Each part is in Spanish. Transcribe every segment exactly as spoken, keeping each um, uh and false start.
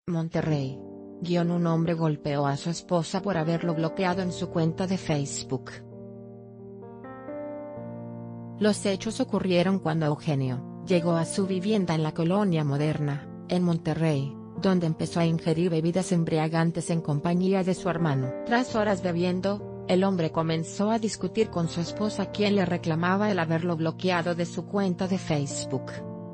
Monterrey. Guión un hombre golpeó a su esposa por haberlo bloqueado en su cuenta de Facebook. Los hechos ocurrieron cuando Eugenio llegó a su vivienda en la Colonia Moderna, en Monterrey, donde empezó a ingerir bebidas embriagantes en compañía de su hermano. Tras horas bebiendo, el hombre comenzó a discutir con su esposa, quien le reclamaba el haberlo bloqueado de su cuenta de Facebook.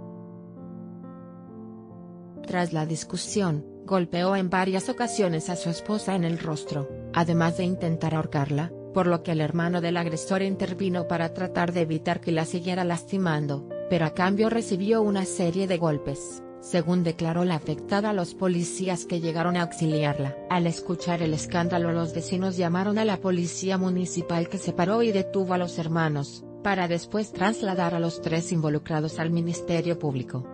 Tras la discusión, golpeó en varias ocasiones a su esposa en el rostro, además de intentar ahorcarla, por lo que el hermano del agresor intervino para tratar de evitar que la siguiera lastimando, pero a cambio recibió una serie de golpes, según declaró la afectada a los policías que llegaron a auxiliarla. Al escuchar el escándalo, los vecinos llamaron a la policía municipal, que separó y detuvo a los hermanos, para después trasladar a los tres involucrados al Ministerio Público.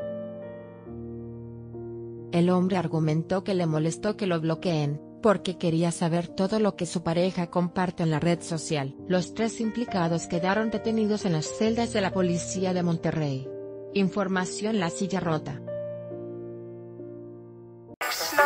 El hombre argumentó que le molestó que lo bloqueen, porque quería saber todo lo que su pareja comparte en la red social. Los tres implicados quedaron detenidos en las celdas de la policía de Monterrey. Información: La Silla Rota.